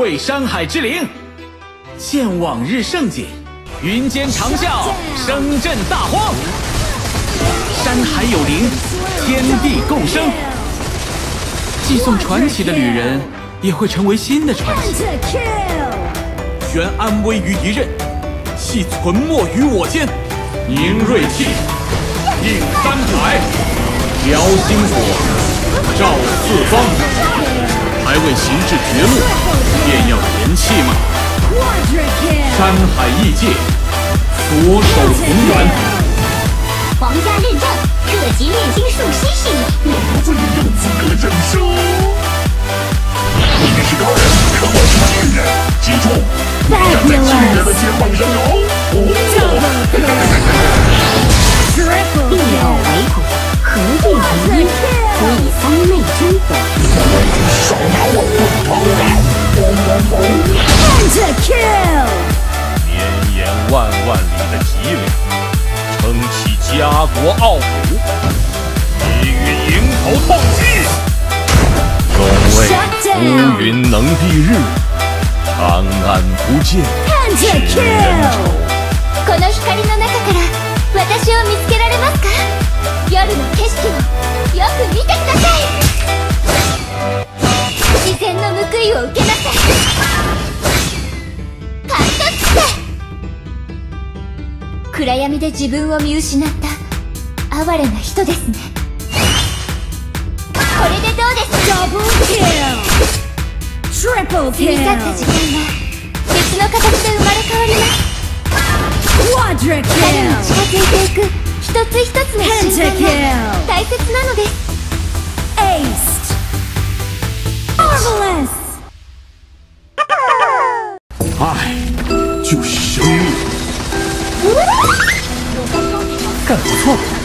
会山海之灵，见往日盛景，云间长啸，声震大荒。山海有灵，天地共生。寄送传奇的旅人，也会成为新的传奇。悬安危于一刃，系存没于我间。凝锐气，映三海，燎星火，照四方。还未行至绝路，便要言弃吗？山海异界，左手同源。 皇家认证，各级炼金术师系， 我最有资格证书。你是高人，可我是巨人，记住，你站在巨人的肩膀上哦。 一偶为骨，合璧为一，可以三昧真火。 少拿我滚头了！Pentakill！ 绵延万里的脊梁，撑起家国傲骨，一语迎头痛击。众位乌云能蔽日，长安不见世人愁。 この光の中から私を見つけられますか？夜の景色をよく見てください。自然の報いを受けなさい。カットして暗闇で自分を見失った哀れな人ですね。これでどうですか？ダブルキル！過ぎ去った時間は別の形で生まれ変わります。彼に近づいていく一つ一つの瞬間が大切なのです。Aced! Marvelous! 爱就是生命。 干得不错。